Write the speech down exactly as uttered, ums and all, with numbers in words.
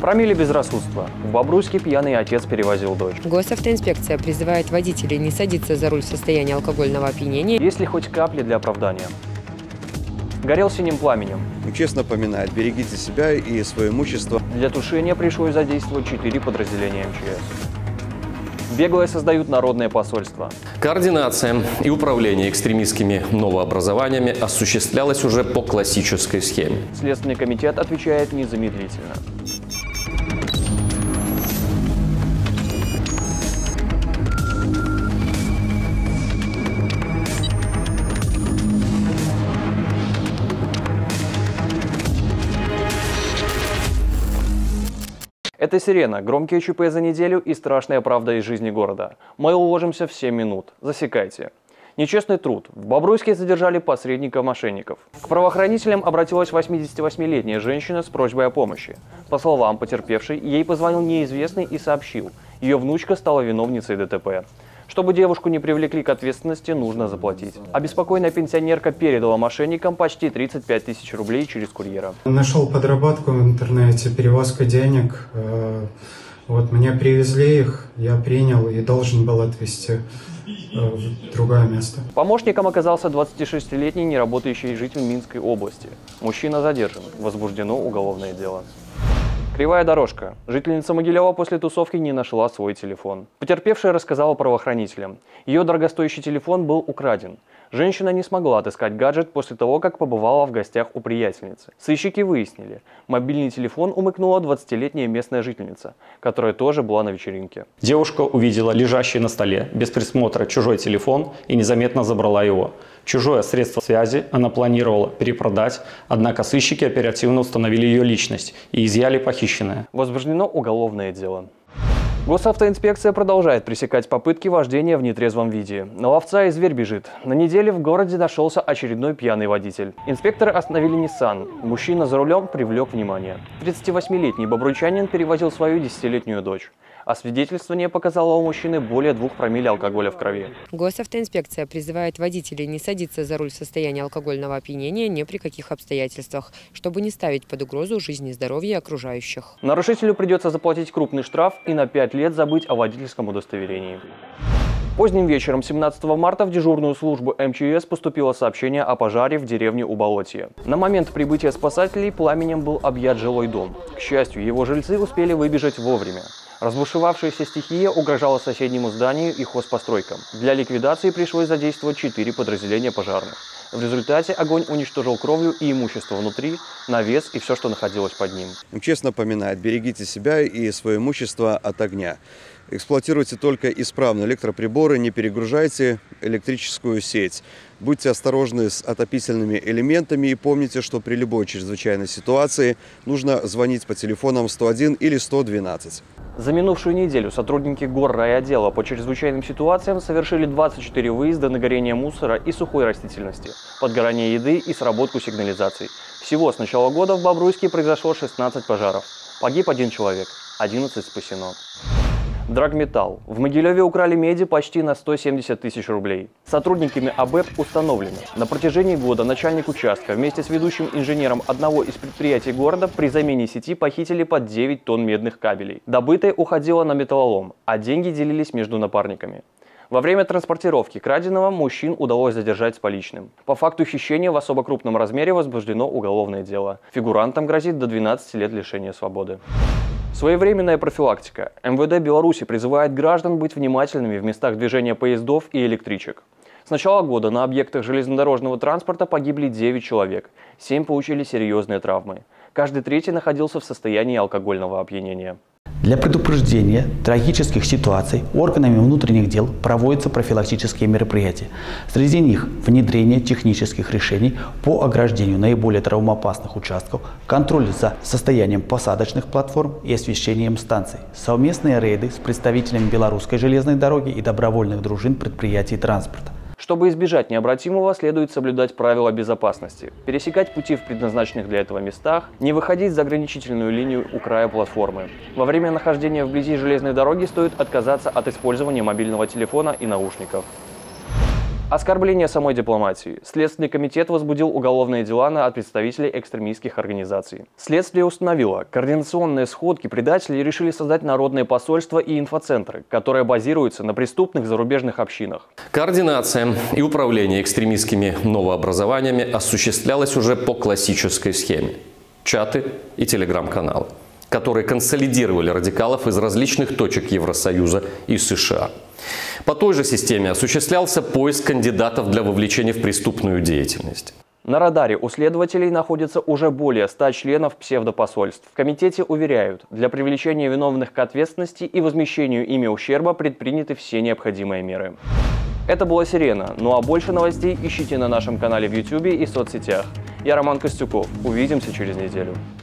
Промилле безрассудства. В Бобруйске пьяный отец перевозил дочь. Госавтоинспекция призывает водителей не садиться за руль в состоянии алкогольного опьянения. Есть ли хоть капли для оправдания? Горел синим пламенем. Честно поминает, берегите себя и свое имущество. Для тушения пришлось задействовать четыре подразделения эм че эс. Беглые создают народное посольство. Координация и управление экстремистскими новообразованиями осуществлялась уже по классической схеме. Следственный комитет отвечает незамедлительно. Это «Сирена», громкие ЧП за неделю и страшная правда из жизни города. Мы уложимся в семь минут. Засекайте. Нечестный труд. В Бобруйске задержали посредников мошенников. К правоохранителям обратилась восьмидесятивосьмилетняя женщина с просьбой о помощи. По словам потерпевшей, ей позвонил неизвестный и сообщил, ее внучка стала виновницей ДТП. Чтобы девушку не привлекли к ответственности, нужно заплатить. Обеспокоенная пенсионерка передала мошенникам почти тридцать пять тысяч рублей через курьера. Нашел подработку в интернете, перевозка денег. Вот мне привезли их, я принял и должен был отвезти в другое место. Помощником оказался двадцатишестилетний неработающий житель Минской области. Мужчина задержан. Возбуждено уголовное дело. Кривая дорожка. Жительница Могилева после тусовки не нашла свой телефон. Потерпевшая рассказала правоохранителям. Ее дорогостоящий телефон был украден. Женщина не смогла отыскать гаджет после того, как побывала в гостях у приятельницы. Сыщики выяснили, мобильный телефон умыкнула двадцатилетняя местная жительница, которая тоже была на вечеринке. Девушка увидела лежащий на столе без присмотра чужой телефон и незаметно забрала его. Чужое средство связи она планировала перепродать, однако сыщики оперативно установили ее личность и изъяли похищенное. Возбуждено уголовное дело. Госавтоинспекция продолжает пресекать попытки вождения в нетрезвом виде. На ловца и зверь бежит. На неделе в городе нашелся очередной пьяный водитель. Инспекторы остановили Nissan. Мужчина за рулем привлек внимание. тридцативосьмилетний бобруйчанин перевозил свою десятилетнюю дочь. Освидетельствование показало у мужчины более двух промилле алкоголя в крови. Госавтоинспекция призывает водителей не садиться за руль в состоянии алкогольного опьянения ни при каких обстоятельствах, чтобы не ставить под угрозу жизнь и здоровье окружающих. Нарушителю придется заплатить крупный штраф и на пять лет забыть о водительском удостоверении. Поздним вечером семнадцатого марта в дежурную службу эм че эс поступило сообщение о пожаре в деревне Уболотье. На момент прибытия спасателей пламенем был объят жилой дом. К счастью, его жильцы успели выбежать вовремя. Разбушевавшаяся стихия угрожала соседнему зданию и хозпостройкам. Для ликвидации пришлось задействовать четыре подразделения пожарных. В результате огонь уничтожил кровлю и имущество внутри, навес и все, что находилось под ним. Честно поминает, берегите себя и свое имущество от огня. Эксплуатируйте только исправные электроприборы, не перегружайте электрическую сеть. Будьте осторожны с отопительными элементами и помните, что при любой чрезвычайной ситуации нужно звонить по телефонам сто один или сто двенадцать. За минувшую неделю сотрудники горрайотдела по чрезвычайным ситуациям совершили двадцать четыре выезда на горение мусора и сухой растительности, подгорание еды и сработку сигнализаций. Всего с начала года в Бобруйске произошло шестнадцать пожаров. Погиб один человек, одиннадцать спасено. Драгметалл. В Могилеве украли меди почти на сто семьдесят тысяч рублей. Сотрудниками а бэ эп установлено. На протяжении года начальник участка вместе с ведущим инженером одного из предприятий города при замене сети похитили под девять тонн медных кабелей. Добытое уходило на металлолом, а деньги делились между напарниками. Во время транспортировки краденого мужчин удалось задержать с поличным. По факту хищения в особо крупном размере возбуждено уголовное дело. Фигурантам грозит до двенадцати лет лишения свободы. Своевременная профилактика. эм вэ дэ Беларуси призывает граждан быть внимательными в местах движения поездов и электричек. С начала года на объектах железнодорожного транспорта погибли девять человек, семь получили серьезные травмы. Каждый третий находился в состоянии алкогольного опьянения. Для предупреждения трагических ситуаций органами внутренних дел проводятся профилактические мероприятия. Среди них внедрение технических решений по ограждению наиболее травмоопасных участков, контроль за состоянием посадочных платформ и освещением станций, совместные рейды с представителями Белорусской железной дороги и добровольных дружин предприятий транспорта. Чтобы избежать необратимого, следует соблюдать правила безопасности, пересекать пути в предназначенных для этого местах, не выходить за ограничительную линию у края платформы. Во время нахождения вблизи железной дороги стоит отказаться от использования мобильного телефона и наушников. Оскорбление самой дипломатии. Следственный комитет возбудил уголовные дела на представителей экстремистских организаций. Следствие установило, координационные сходки предателей решили создать народные посольства и инфоцентры, которые базируются на преступных зарубежных общинах. Координация и управление экстремистскими новообразованиями осуществлялась уже по классической схеме. Чаты и телеграм-каналы, которые консолидировали радикалов из различных точек Евросоюза и США. По той же системе осуществлялся поиск кандидатов для вовлечения в преступную деятельность. На радаре у следователей находится уже более ста членов псевдопосольств. В комитете уверяют, для привлечения виновных к ответственности и возмещению ими ущерба предприняты все необходимые меры. Это была «Сирена». Ну а больше новостей ищите на нашем канале в ютубе и соцсетях. Я Роман Костюков. Увидимся через неделю.